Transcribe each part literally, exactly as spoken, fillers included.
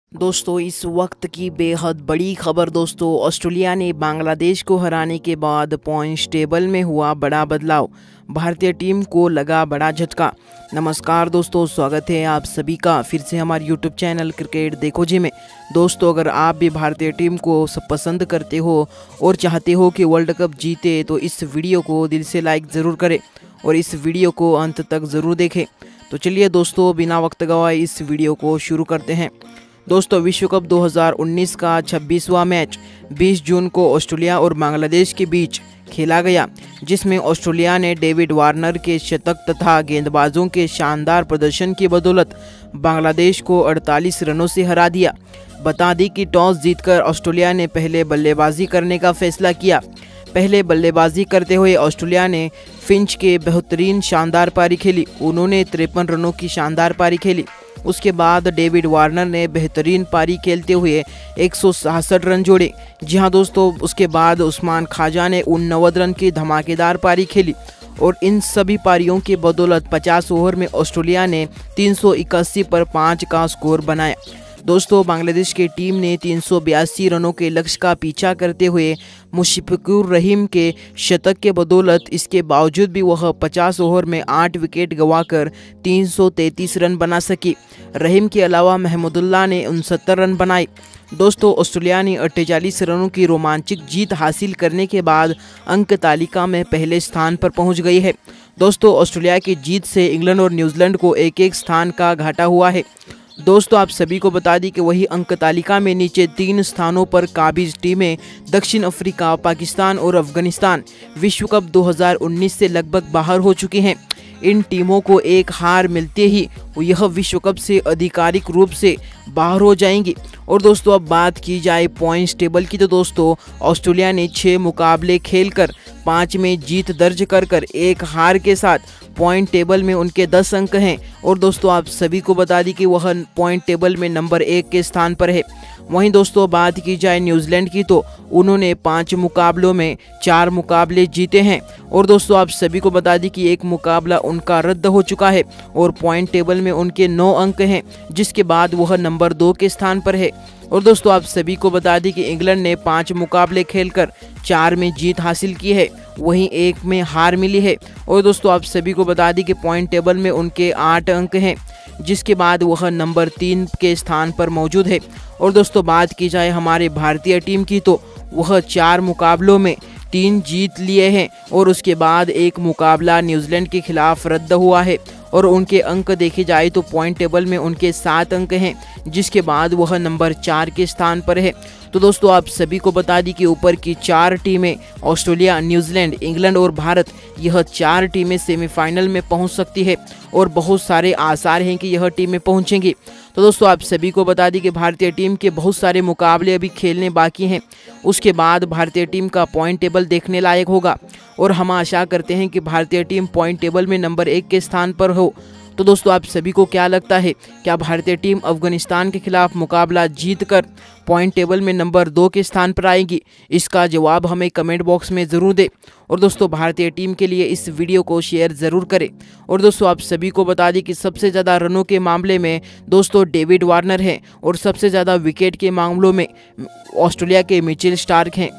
दोस्तों इस वक्त की बेहद बड़ी खबर दोस्तों, ऑस्ट्रेलिया ने बांग्लादेश को हराने के बाद पॉइंट्स टेबल में हुआ बड़ा बदलाव। भारतीय टीम को लगा बड़ा झटका। नमस्कार दोस्तों, स्वागत है आप सभी का फिर से हमारे यूट्यूब चैनल क्रिकेट देखो जी में। दोस्तों अगर आप भी भारतीय टीम को सब पसंद करते हो और चाहते हो कि वर्ल्ड कप जीते तो इस वीडियो को दिल से लाइक ज़रूर करें और इस वीडियो को अंत तक ज़रूर देखें। तो चलिए दोस्तों बिना वक्त गवाए इस वीडियो को शुरू करते हैं। दोस्तों विश्व कप दो हज़ार उन्नीस का छब्बीसवां मैच बीस जून को ऑस्ट्रेलिया और बांग्लादेश के बीच खेला गया, जिसमें ऑस्ट्रेलिया ने डेविड वार्नर के शतक तथा गेंदबाजों के शानदार प्रदर्शन की बदौलत बांग्लादेश को अड़तालीस रनों से हरा दिया। बता दी कि टॉस जीतकर ऑस्ट्रेलिया ने पहले बल्लेबाजी करने का फैसला किया। पहले बल्लेबाजी करते हुए ऑस्ट्रेलिया ने फिंच के बेहतरीन शानदार पारी खेली। उन्होंने तिरपन रनों की शानदार पारी खेली। उसके बाद डेविड वार्नर ने बेहतरीन पारी खेलते हुए एक सौ सड़सठ रन जोड़े। जी हाँ दोस्तों, उसके बाद उस्मान ख्वाजा ने उननवे रन की धमाकेदार पारी खेली और इन सभी पारियों की बदौलत पचास ओवर में ऑस्ट्रेलिया ने तीन सौ इक्यासी पर पाँच का स्कोर बनाया। दोस्तों बांग्लादेश की टीम ने तीन सौ बयासी रनों के लक्ष्य का पीछा करते हुए मुशफिकुर रहीम के शतक के बदौलत इसके बावजूद भी वह पचास ओवर में आठ विकेट गंवाकर तीन सौ तैंतीस रन बना सकी। रहीम के अलावा महमूदुल्लाह ने उनसत्तर रन बनाए। दोस्तों ऑस्ट्रेलिया ने अड़तालीस रनों की रोमांचक जीत हासिल करने के बाद अंक तालिका में पहले स्थान पर पहुंच गई है। दोस्तों ऑस्ट्रेलिया की जीत से इंग्लैंड और न्यूजीलैंड को एक एक स्थान का घाटा हुआ है। दोस्तों आप सभी को बता दी कि वही अंक तालिका में नीचे तीन स्थानों पर काबिज टीमें दक्षिण अफ्रीका, पाकिस्तान और अफगानिस्तान विश्व कप दो हज़ार उन्नीस से लगभग बाहर हो चुकी हैं। इन टीमों को एक हार मिलते ही यह विश्व कप से आधिकारिक रूप से बाहर हो जाएंगी। और दोस्तों अब बात की जाए पॉइंट्स टेबल की, तो दोस्तों ऑस्ट्रेलिया ने छः मुकाबले खेलकर पाँच में जीत दर्ज कर कर एक हार के साथ पॉइंट टेबल में उनके दस अंक हैं। और दोस्तों आप सभी को बता दी कि वह पॉइंट टेबल में नंबर एक के स्थान पर है। वहीं दोस्तों बात की जाए न्यूजीलैंड की, तो उन्होंने पाँच मुकाबलों में चार मुकाबले जीते हैं। और दोस्तों आप सभी को बता दी कि एक मुकाबला उनका रद्द हो चुका है और पॉइंट टेबल में उनके नौ अंक हैं, जिसके बाद वह नंबर दो के स्थान पर है। और दोस्तों आप सभी को बता दी कि इंग्लैंड ने पाँच मुकाबले खेलकर चार में जीत हासिल की है, वहीं एक में हार मिली है। और दोस्तों आप सभी को बता दी कि पॉइंट टेबल में उनके आठ अंक हैं, जिसके बाद वह नंबर तीन के स्थान पर मौजूद है। और दोस्तों बात की जाए हमारे भारतीय टीम की, तो वह चार मुकाबलों में तीन जीत लिए हैं और उसके बाद एक मुकाबला न्यूजीलैंड के खिलाफ रद्द हुआ है। और उनके अंक देखे जाए तो पॉइंट टेबल में उनके सात अंक हैं, जिसके बाद वह नंबर चार के स्थान पर है। तो दोस्तों आप सभी को बता दी कि ऊपर की चार टीमें ऑस्ट्रेलिया, न्यूजीलैंड, इंग्लैंड और भारत, यह चार टीमें सेमीफाइनल में पहुंच सकती है और बहुत सारे आसार हैं कि यह टीमें पहुंचेंगी। तो दोस्तों आप सभी को बता दी कि भारतीय टीम के बहुत सारे मुकाबले अभी खेलने बाकी हैं। उसके बाद भारतीय टीम का पॉइंट टेबल देखने लायक होगा और हम आशा करते हैं कि भारतीय टीम पॉइंट टेबल में नंबर एक के स्थान पर हो। तो दोस्तों आप सभी को क्या लगता है, क्या भारतीय टीम अफगानिस्तान के खिलाफ मुकाबला जीतकर पॉइंट टेबल में नंबर दो के स्थान पर आएगी? इसका जवाब हमें कमेंट बॉक्स में ज़रूर दें। और दोस्तों भारतीय टीम के लिए इस वीडियो को शेयर ज़रूर करें। और दोस्तों आप सभी को बता दें कि सबसे ज़्यादा रनों के मामले में दोस्तों डेविड वार्नर हैं और सबसे ज़्यादा विकेट के मामलों में ऑस्ट्रेलिया के मिचेल स्टार्क हैं।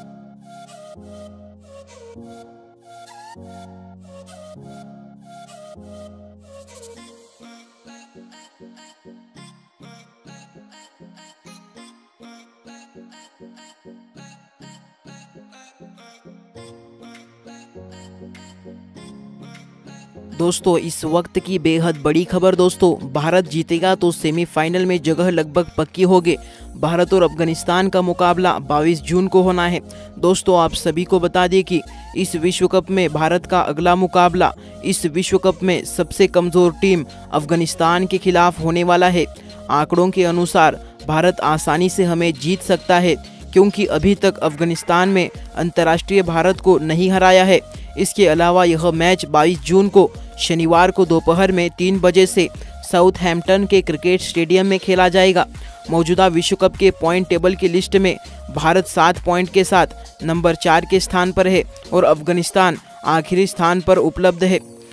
दोस्तों इस वक्त की बेहद बड़ी खबर दोस्तों, भारत जीतेगा तो सेमीफाइनल में जगह लगभग पक्की होगी। भारत और अफगानिस्तान का मुकाबला बाईस जून को होना है। दोस्तों आप सभी को बता दें कि इस विश्व कप में भारत का अगला मुकाबला इस विश्व कप में सबसे कमज़ोर टीम अफगानिस्तान के खिलाफ होने वाला है। आंकड़ों के अनुसार भारत आसानी से हमें जीत सकता है, क्योंकि अभी तक अफगानिस्तान में अंतर्राष्ट्रीय भारत को नहीं हराया है। इसके अलावा यह मैच बाईस जून को शनिवार को दोपहर में तीन बजे से साउथहैम्पटन के क्रिकेट स्टेडियम में खेला जाएगा। मौजूदा विश्व कप के पॉइंट टेबल की लिस्ट में भारत सात पॉइंट के साथ नंबर चार के स्थान पर है और अफगानिस्तान आखिरी स्थान पर उपलब्ध है।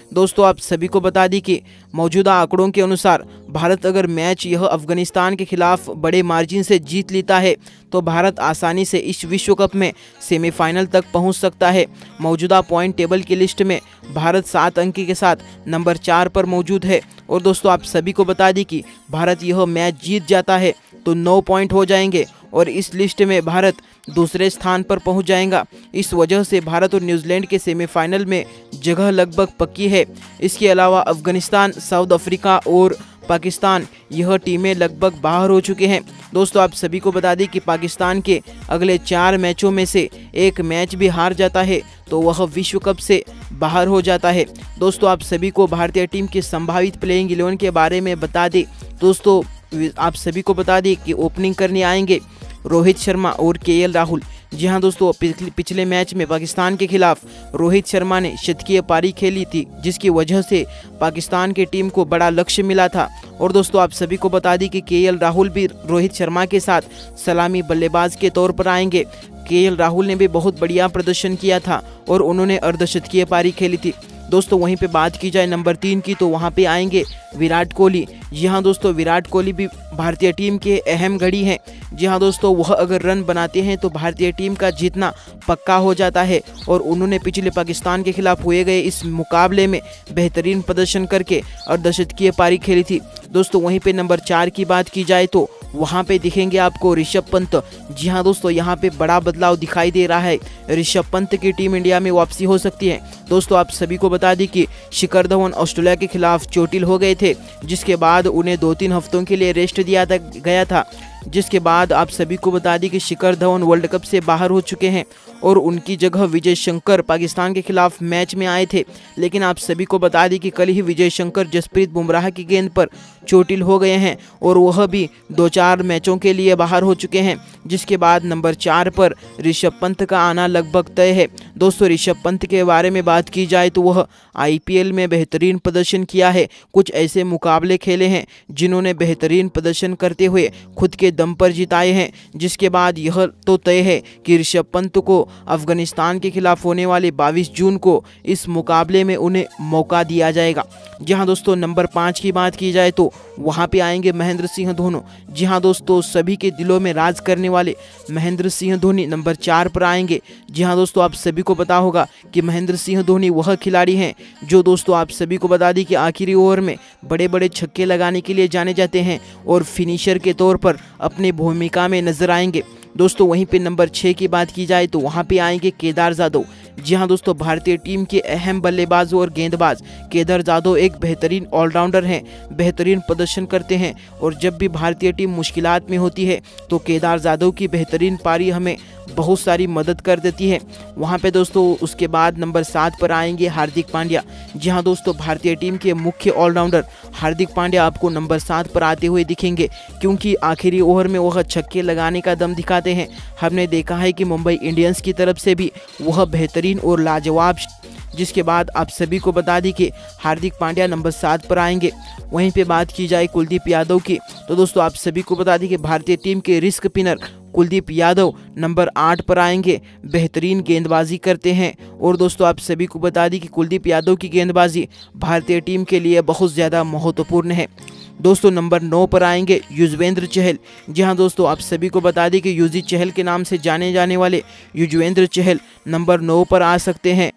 दोस्तों आप सभी को बता दी कि मौजूदा आंकड़ों के अनुसार भारत अगर मैच यह अफगानिस्तान के खिलाफ बड़े मार्जिन से जीत लेता है तो भारत आसानी से इस विश्व कप में सेमीफाइनल तक पहुंच सकता है। मौजूदा पॉइंट टेबल की लिस्ट में भारत सात अंक के साथ नंबर चार पर मौजूद है। और दोस्तों आप सभी को बता दी कि भारत यह मैच जीत जाता है तो नौ पॉइंट हो जाएंगे और इस लिस्ट में भारत दूसरे स्थान पर पहुंच जाएगा। इस वजह से भारत और न्यूजीलैंड के सेमीफाइनल में जगह लगभग पक्की है। इसके अलावा अफगानिस्तान, साउथ अफ्रीका और पाकिस्तान यह टीमें लगभग बाहर हो चुके हैं। दोस्तों आप सभी को बता दें कि पाकिस्तान के अगले चार मैचों में से एक मैच भी हार जाता है तो वह विश्व कप से बाहर हो जाता है। दोस्तों आप सभी को भारतीय टीम के संभावित प्लेइंग इलेवन के बारे में बता दें। दोस्तों आप सभी को बता दें कि ओपनिंग करने आएंगे रोहित शर्मा और के एल राहुल। जी हाँ दोस्तों, पिछले मैच में पाकिस्तान के खिलाफ रोहित शर्मा ने शतकीय पारी खेली थी जिसकी वजह से पाकिस्तान की टीम को बड़ा लक्ष्य मिला था। और दोस्तों आप सभी को बता दी कि के एल राहुल भी रोहित शर्मा के साथ सलामी बल्लेबाज के तौर पर आएंगे। के एल राहुल ने भी बहुत बढ़िया प्रदर्शन किया था और उन्होंने अर्धशतकीय पारी खेली थी। दोस्तों वहीं पे बात की जाए नंबर तीन की तो वहाँ पे आएंगे विराट कोहली। जी हाँ दोस्तों, विराट कोहली भी भारतीय टीम के अहम घड़ी हैं। जी हाँ दोस्तों, वह अगर रन बनाते हैं तो भारतीय टीम का जीतना पक्का हो जाता है और उन्होंने पिछले पाकिस्तान के खिलाफ हुए गए इस मुकाबले में बेहतरीन प्रदर्शन करके अर्धशतकीय पारी खेली थी। दोस्तों वहीं पे नंबर चार की बात की जाए तो वहाँ पे दिखेंगे आपको ऋषभ पंत। जी हाँ दोस्तों, यहाँ पे बड़ा बदलाव दिखाई दे रहा है। ऋषभ पंत की टीम इंडिया में वापसी हो सकती है। दोस्तों आप सभी को बता दें कि शिखर धवन ऑस्ट्रेलिया के खिलाफ चोटिल हो गए थे जिसके बाद उन्हें दो तीन हफ्तों के लिए रेस्ट दिया गया था। जिसके बाद आप सभी को बता दें कि शिखर धवन वर्ल्ड कप से बाहर हो चुके हैं और उनकी जगह विजय शंकर पाकिस्तान के खिलाफ मैच में आए थे। लेकिन आप सभी को बता दें कि कल ही विजय शंकर जसप्रीत बुमराह की गेंद पर चोटिल हो गए हैं और वह भी दो चार मैचों के लिए बाहर हो चुके हैं। जिसके बाद नंबर चार पर ऋषभ पंत का आना लगभग तय है। दोस्तों ऋषभ पंत के बारे में बात की जाए तो वह आईपीएल में बेहतरीन प्रदर्शन किया है। कुछ ऐसे मुकाबले खेले हैं जिन्होंने बेहतरीन प्रदर्शन करते हुए खुद के दम पर जिताए हैं। जिसके बाद यह तो तय है कि ऋषभ पंत को अफगानिस्तान के खिलाफ होने वाले बाईस जून को इस मुकाबले में उन्हें मौका दिया जाएगा। जी हाँ दोस्तों, नंबर पाँच की बात की जाए तो वहाँ पे आएंगे महेंद्र सिंह धोनी। जी हाँ दोस्तों, सभी के दिलों में राज करने वाले महेंद्र सिंह धोनी नंबर चार पर आएंगे। जी हाँ दोस्तों, आप सभी को पता होगा कि महेंद्र सिंह धोनी वह खिलाड़ी हैं जो दोस्तों आप सभी को बता दी कि आखिरी ओवर में बड़े बड़े छक्के लगाने के लिए जाने जाते हैं और फिनिशर के तौर पर अपनी भूमिका में नजर आएंगे। दोस्तों वहीं पे नंबर छः की बात की जाए तो वहाँ पे आएंगे केदार जाधव। जी हाँ दोस्तों, भारतीय टीम के अहम बल्लेबाज और गेंदबाज केदार जाधव एक बेहतरीन ऑलराउंडर हैं, बेहतरीन प्रदर्शन करते हैं और जब भी भारतीय टीम मुश्किलात में होती है तो केदार जाधव की बेहतरीन पारी हमें बहुत सारी मदद कर देती है। वहाँ पे दोस्तों उसके बाद नंबर सात पर आएंगे हार्दिक पांड्या। जी हाँ दोस्तों, भारतीय टीम के मुख्य ऑलराउंडर हार्दिक पांड्या आपको नंबर सात पर आते हुए दिखेंगे क्योंकि आखिरी ओवर में वह छक्के लगाने का दम दिखाते हैं। हमने देखा है कि मुंबई इंडियंस की तरफ से भी वह बेहतरीन और लाजवाब। जिसके बाद आप सभी को बता दी कि हार्दिक पांड्या नंबर सात पर आएंगे। वहीं पे बात की जाए कुलदीप यादव की तो दोस्तों आप सभी को बता दी कि भारतीय टीम के wrist spinner Kuldeep Yadav number आठ पर आएंगे, बेहतरीन गेंदबाजी करते हैं। और दोस्तों आप सभी को बता दी कि कुलदीप यादव की गेंदबाजी भारतीय टीम के लिए बहुत ज़्यादा महत्वपूर्ण है। दोस्तों नंबर नौ पर आएंगे युजवेंद्र चहल। जी हाँ दोस्तों, आप सभी को बता दें कि यूजी चहल के नाम से जाने जाने वाले युजवेंद्र चहल नंबर नौ पर आ सकते हैं।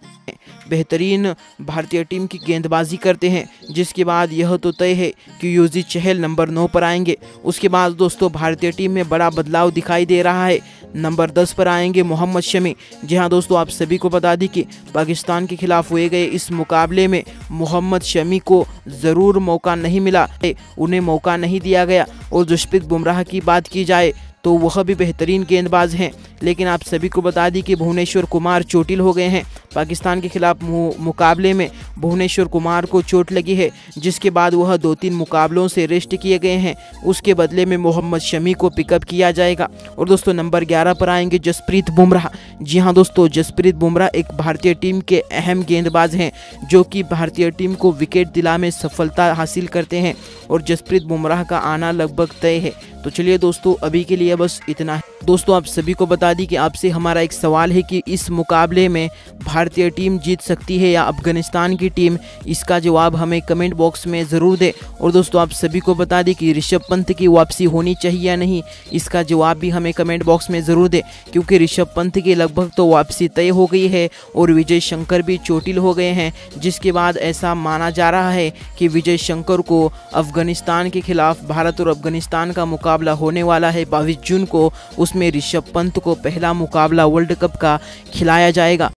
बेहतरीन भारतीय टीम की गेंदबाजी करते हैं। जिसके बाद यह तो तय है कि यूजी चहल नंबर नौ पर आएंगे। उसके बाद दोस्तों भारतीय टीम में बड़ा बदलाव दिखाई दे रहा है। नंबर दस पर आएंगे मोहम्मद शमी। जी हाँ दोस्तों, आप सभी को बता दी कि पाकिस्तान के खिलाफ हुए गए इस मुकाबले में मोहम्मद शमी को ज़रूर मौका नहीं मिला, उन्हें मौका नहीं दिया गया। और जसप्रीत बुमराह की बात की जाए तो वह भी बेहतरीन गेंदबाज हैं, लेकिन आप सभी को बता दी कि भुवनेश्वर कुमार चोटिल हो गए हैं। पाकिस्तान के खिलाफ मुकाबले में भुवनेश्वर कुमार को चोट लगी है, जिसके बाद वह दो तीन मुकाबलों से रेस्ट किए गए हैं। उसके बदले में मोहम्मद शमी को पिकअप किया जाएगा। और दोस्तों नंबर ग्यारह पर आएंगे जसप्रीत बुमराह। जी हाँ दोस्तों, जसप्रीत बुमराह एक भारतीय टीम के अहम गेंदबाज हैं जो कि भारतीय टीम को विकेट दिलाने में सफलता हासिल करते हैं और जसप्रीत बुमराह का आना लगभग तय है। तो चलिए दोस्तों, अभी के लिए बस इतना है। दोस्तों, आप सभी को बता दी कि आपसे हमारा एक सवाल है कि इस मुकाबले में भारतीय टीम जीत सकती है या अफगानिस्तान की टीम, इसका जवाब हमें कमेंट बॉक्स में ज़रूर दें। और दोस्तों, आप सभी को बता दें कि ऋषभ पंत की वापसी होनी चाहिए या नहीं, इसका जवाब भी हमें कमेंट बॉक्स में ज़रूर दें, क्योंकि ऋषभ पंत की लगभग तो वापसी तय हो गई है और विजय शंकर भी चोटिल हो गए हैं, जिसके बाद ऐसा माना जा रहा है कि विजय शंकर को अफगानिस्तान के खिलाफ भारत और अफगानिस्तान का मुकाबला होने वाला है बाईस जून को। उसमें ऋषभ पंत को पहला मुकाबला वर्ल्ड कप का खिलाया जाएगा।